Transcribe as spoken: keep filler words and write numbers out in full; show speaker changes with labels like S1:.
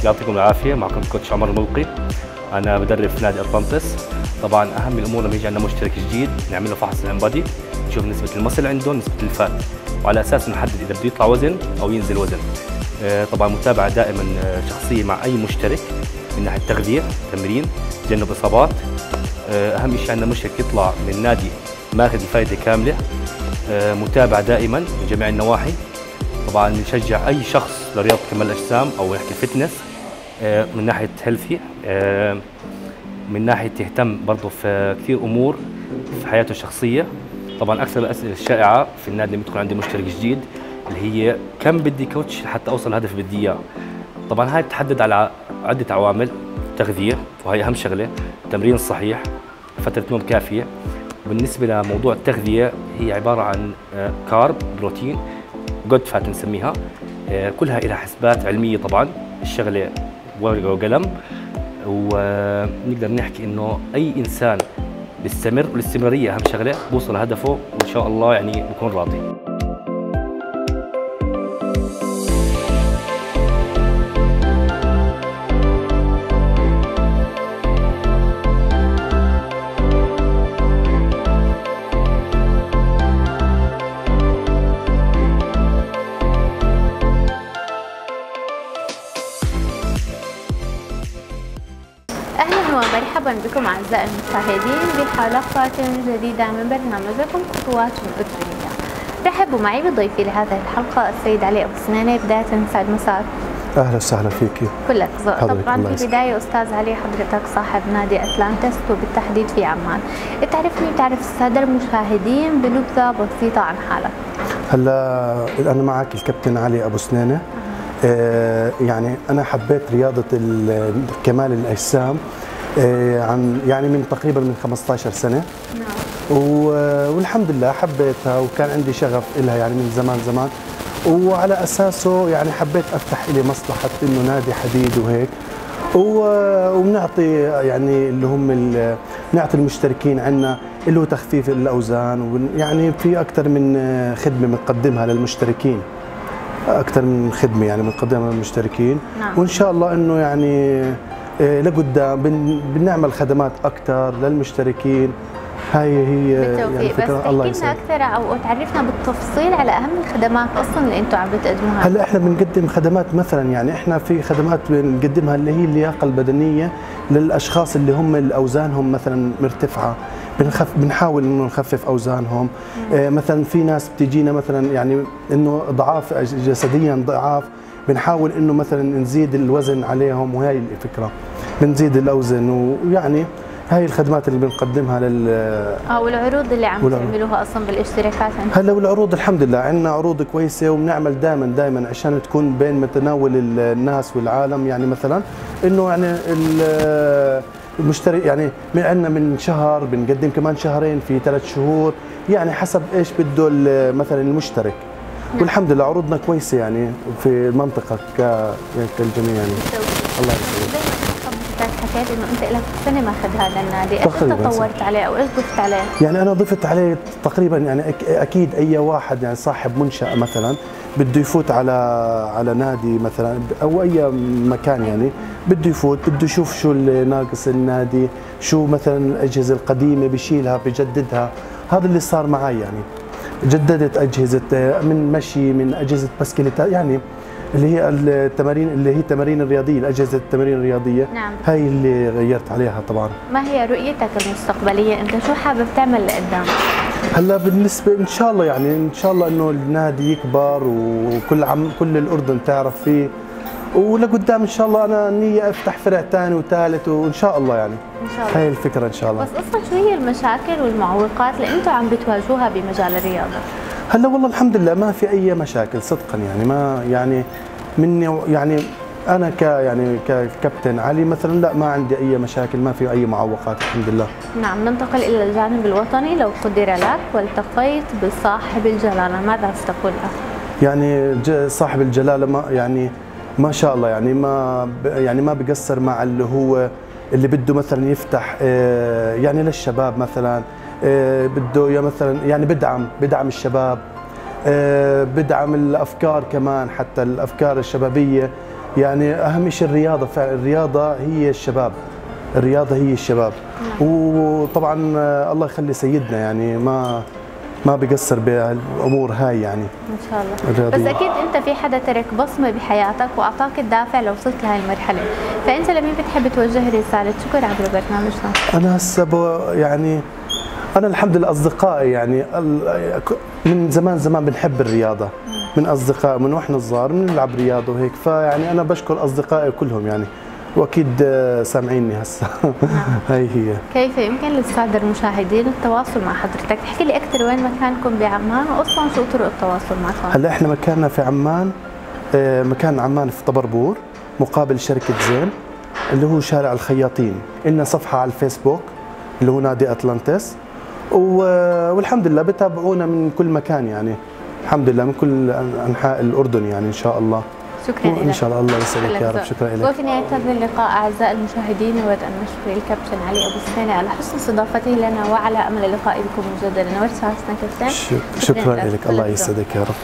S1: يعطيكم العافيه. معكم كوتش عمر الملقي، انا بدرب في نادي اطلانتس. طبعا اهم الامور لما يجي عندنا مشترك جديد نعمل له فحص الانبادي، نشوف نسبه المصل عنده، نسبه الفات، وعلى اساس نحدد اذا بده يطلع وزن او ينزل وزن. طبعا متابعه دائما شخصيه مع اي مشترك من ناحيه تغذيه، تمرين، تجنب اصابات. اهم شيء عندنا مشترك يطلع من نادي ماخذ الفائده كامله. متابعه دائما من جميع النواحي. طبعا بنشجع اي شخص لرياضه كمال الاجسام او نحكي فتنس من ناحيه هيلثي، من ناحيه يهتم برضه في كثير امور في حياته الشخصيه. طبعا اكثر الاسئله الشائعه في النادي لما يدخل عندي مشترك جديد اللي هي كم بدي كوتش حتى اوصل الهدف اللي بدي اياه. طبعا هاي بتحدد على عده عوامل، تغذيه وهي اهم شغله، تمرين صحيح، فتره نوم كافيه. بالنسبه لموضوع التغذيه هي عباره عن كارب، بروتين، جود فات نسميها، كلها لها حسبات علميه. طبعا الشغله ورقه وقلم، ونقدر نحكي انه اي انسان بيستمر، والاستمراريه اهم شغله، بوصل لهدفه وان شاء الله يعني بكون راضي.
S2: مرحبا بكم اعزائي المشاهدين بحلقة جديدة من برنامجكم خطوات أسرية. رحبوا معي بضيفي لهذه الحلقة السيد علي أبو سنانة. بداية يسعد مساك.
S3: اهلا وسهلا فيكي.
S2: كلك ذوق. طبعا في البداية استاذ علي، حضرتك صاحب نادي اطلانتس وبالتحديد في عمان، تعرفني وتعرف السادة المشاهدين بنبذة بسيطة عن حالك.
S3: هلا انا معك الكابتن علي ابو سنانة. آه يعني انا حبيت رياضة كمال الاجسام عن يعني من تقريبا من خمسطعش سنة. نعم. والحمد لله حبيتها وكان عندي شغف لها يعني من زمان زمان، وعلى اساسه يعني حبيت افتح لي مصلحة انه نادي حديد وهيك، وبنعطي يعني اللي هم بنعطي المشتركين عندنا اللي هو تخفيف الاوزان، ويعني في اكثر من خدمة بنقدمها للمشتركين، اكثر من خدمة يعني بنقدمها للمشتركين. نعم. وان شاء الله انه يعني لقدام بنعمل خدمات اكثر للمشتركين. هاي هي
S2: بالتوفيق. يعني بس احكي لنا اكثر او تعرفنا بالتفصيل على اهم الخدمات اصلا اللي انتم عم بتقدموها.
S3: هلا احنا بنقدم خدمات مثلا، يعني احنا في خدمات بنقدمها اللي هي اللياقه البدنيه للاشخاص اللي هم اوزانهم مثلا مرتفعه، بنخف بنحاول انه نخفف اوزانهم. آه مثلا في ناس بتجينا مثلا يعني انه ضعاف جسديا ضعاف، بنحاول انه مثلا نزيد الوزن عليهم، وهي الفكره بنزيد الاوزان. ويعني هاي الخدمات اللي بنقدمها لل
S2: اه والعروض اللي عم تعملوها اصلا بالاشتراكات عندكم.
S3: هلا والعروض الحمد لله عندنا عروض كويسه، وبنعمل دائما دائما عشان تكون بين متناول الناس والعالم. يعني مثلا انه يعني المشترك يعني عندنا من شهر بنقدم كمان شهرين، في ثلاث شهور، يعني حسب ايش بده مثلا المشترك. نعم. والحمد لله عروضنا كويسه يعني في المنطقه كالجميع يعني. الله يسلمك.
S2: حكيت انه انت لك سنه ماخذ هذا النادي، ايش تطورت عليه او ايش ضفت عليه؟
S3: يعني انا ضفت عليه تقريبا يعني اكيد اي واحد يعني صاحب منشأة مثلا بده يفوت على على نادي مثلا او اي مكان، يعني بده يفوت بده يشوف شو اللي ناقص النادي، شو مثلا الاجهزه القديمه بشيلها بجددها. هذا اللي صار معي، يعني جددت اجهزه من مشي، من اجهزه بسكليتات، يعني اللي هي التمارين اللي هي التمارين الرياضيه، الاجهزه التمارين الرياضيه.
S2: نعم.
S3: هاي اللي غيرت عليها طبعا.
S2: ما هي رؤيتك المستقبليه؟ انت شو حابب تعمل لقدام؟
S3: هلا بالنسبه ان شاء الله يعني ان شاء الله انه النادي يكبر، وكل عم كل الاردن تعرف فيه، ولقدام ان شاء الله انا نية افتح فرع ثاني وثالث، وان شاء الله يعني
S2: ان شاء الله.
S3: هاي الفكره ان شاء الله.
S2: بس اصلا شو هي المشاكل والمعوقات اللي انتم عم بتواجهوها بمجال الرياضه؟
S3: هلا والله الحمد لله ما في اي مشاكل صدقا، يعني ما يعني مني يعني انا ك يعني ككابتن علي مثلا لا ما عندي اي مشاكل، ما في اي معوقات الحمد لله.
S2: نعم. ننتقل الى الجانب الوطني. لو قدر لك والتقيت بصاحب الجلاله ماذا ستقول له؟
S3: يعني صاحب الجلاله ما يعني ما شاء الله يعني ما يعني ما بقصر مع اللي هو اللي بده مثلا يفتح يعني للشباب مثلا، بده يا مثلا يعني بدعم بدعم الشباب، بدعم الافكار كمان، حتى الافكار الشبابيه يعني اهم شيء الرياضه، فعلا الرياضه هي الشباب، الرياضه هي الشباب. وطبعا الله يخلي سيدنا يعني ما ما بيقصر بالامور هاي يعني
S2: ان شاء الله
S3: الرياضية.
S2: بس اكيد انت في حدا ترك بصمه بحياتك واعطاك الدافع لو وصلت لهي المرحله، فانت لمين بتحب توجه رساله شكر عبر برنامجنا؟
S3: انا هسه يعني انا الحمد لله اصدقائي يعني من زمان زمان بنحب الرياضه، من اصدقاء من واحنا صغار بنلعب رياضه وهيك، فيعني انا بشكر اصدقائي كلهم يعني، واكيد سامعيني هسه. هاي هي.
S2: كيف يمكن للساده المشاهدين التواصل مع حضرتك؟ احكي لي اكثر وين مكانكم بعمان، واصلا شو طرق التواصل معكم؟
S3: هلا احنا مكاننا في عمان، مكان عمان في طبربور مقابل شركه زين اللي هو شارع الخياطين. لنا صفحه على الفيسبوك اللي هو نادي اطلانتس، والحمد لله بتابعونا من كل مكان يعني، الحمد لله من كل انحاء الاردن يعني ان شاء الله.
S2: شكرا لك.
S3: ان شاء الله، الله يسعدك يا رب. شكرا لك.
S2: وفي نهايه هذا اللقاء اعزائي المشاهدين نود ان نشكر الكابتن علي ابو سنانه على حسن استضافته لنا، وعلى امل اللقاء بكم مجددا. نورت ساعتنا كابتن.
S3: شكرا, شكرا لك، الله يسعدك يا رب.